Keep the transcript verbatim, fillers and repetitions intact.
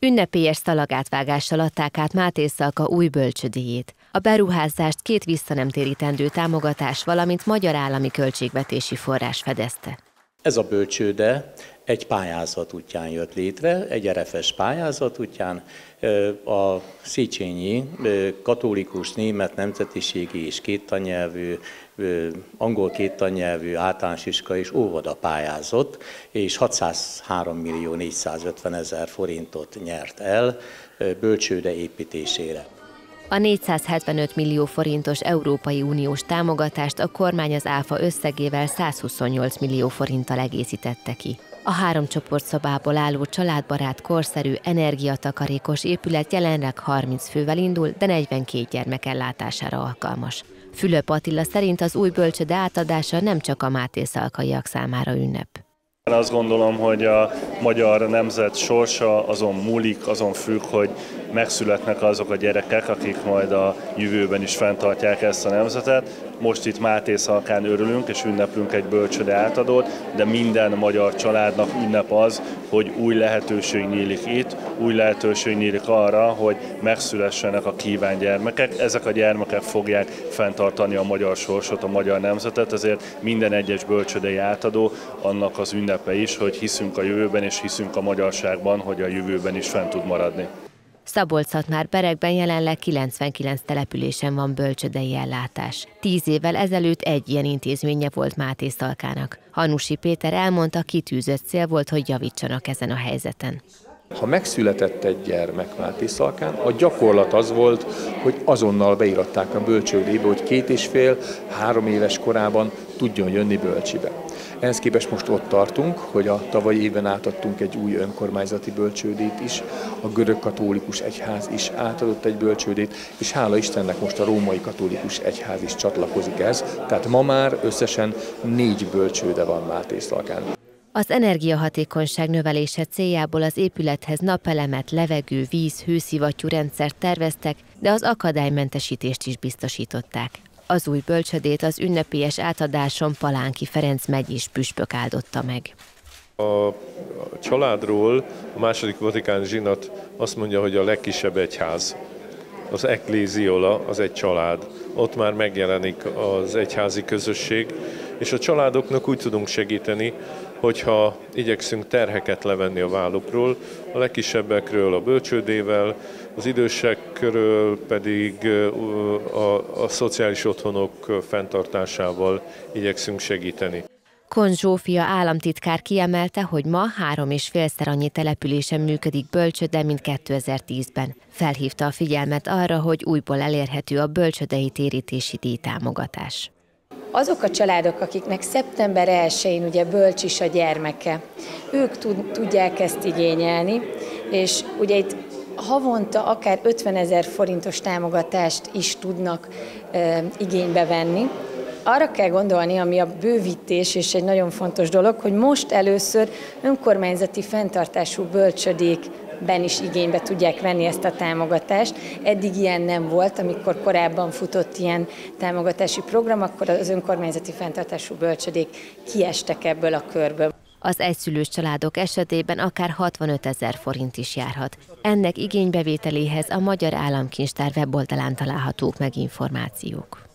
Ünnepélyes szalagátvágással adták át Mátészalka új bölcsődéjét. A beruházást két visszanemtérítendő támogatás, valamint magyar állami költségvetési forrás fedezte. Ez a bölcsőde egy pályázat útján jött létre, egy er ef es pályázat útján. A Széchenyi katolikus, német nemzetiségi és kéttannyelvű, angol kéttannyelvű általános iskola és óvoda pályázott, és hatszázhárom millió négyszázötven ezer forintot nyert el bölcsőde építésére. A négyszázhetvenöt millió forintos Európai Uniós támogatást a kormány az áfa összegével százhuszonnyolc millió forinttal egészítette ki. A három csoportszobából álló családbarát, korszerű, energiatakarékos épület jelenleg harminc fővel indul, de negyvenkét gyermek ellátására alkalmas. Fülöp Attila szerint az új bölcsőde átadása nem csak a mátészalkaiak számára ünnep. Azt gondolom, hogy a magyar nemzet sorsa azon múlik, azon függ, hogy megszületnek azok a gyerekek, akik majd a jövőben is fenntartják ezt a nemzetet. Most itt Mátészalkán örülünk és ünneplünk egy bölcsőde átadót, de minden magyar családnak ünnep az, hogy új lehetőség nyílik itt, új lehetőség nyílik arra, hogy megszülessenek a kívánt gyermekek. Ezek a gyermekek fogják fenntartani a magyar sorsot, a magyar nemzetet, ezért minden egyes bölcsődei átadó annak az ünnepe is, hogy hiszünk a jövőben és hiszünk a magyarságban, hogy a jövőben is fent tud maradni. Szabolcs-Szatmár-Berekben jelenleg kilencvenkilenc településen van bölcsődei ellátás. Tíz évvel ezelőtt egy ilyen intézménye volt Mátészalkának. Hanusi Péter elmondta, kitűzött cél volt, hogy javítsanak ezen a helyzeten. Ha megszületett egy gyermek Mátészalkán, a gyakorlat az volt, hogy azonnal beiratták a bölcsődébe, hogy két és fél, három éves korában tudjon jönni bölcsibe. Ehhez képest most ott tartunk, hogy a tavalyi éven átadtunk egy új önkormányzati bölcsődét is, a görög katolikus egyház is átadott egy bölcsődét, és hála Istennek most a római katolikus egyház is csatlakozik ehhez, tehát ma már összesen négy bölcsőde van Mátészalkán. Az energiahatékonyság növelése céljából az épülethez napelemet, levegő, víz, hőszivattyú rendszert terveztek, de az akadálymentesítést is biztosították. Az új bölcsödét az ünnepélyes átadáson Palánki Ferenc megyés püspök áldotta meg. A családról a második vatikáni zsinat azt mondja, hogy a legkisebb egyház, az ekléziola, az egy család. Ott már megjelenik az egyházi közösség, és a családoknak úgy tudunk segíteni, hogyha igyekszünk terheket levenni a vállukról, a legkisebbekről a bölcsődével, az idősekről pedig a, a szociális otthonok fenntartásával igyekszünk segíteni. Kon Zsófia államtitkár kiemelte, hogy ma három és félszer annyi településen működik bölcsőde, mint kétezer-tízben. Felhívta a figyelmet arra, hogy újból elérhető a bölcsődei térítési díjtámogatás. Azok a családok, akiknek szeptember elsején ugye bölcsis a gyermeke, ők tudják ezt igényelni, és ugye itt havonta akár ötvenezer forintos támogatást is tudnak e, igénybe venni. Arra kell gondolni, ami a bővítés, és egy nagyon fontos dolog, hogy most először önkormányzati fenntartású bölcsödékben is igénybe tudják venni ezt a támogatást. Eddig ilyen nem volt, amikor korábban futott ilyen támogatási program, akkor az önkormányzati fenntartású bölcsödék kiestek ebből a körből. Az egyszülős családok esetében akár hatvanöt ezer forint is járhat. Ennek igénybevételéhez a Magyar Államkincstár weboldalán találhatók meg információk.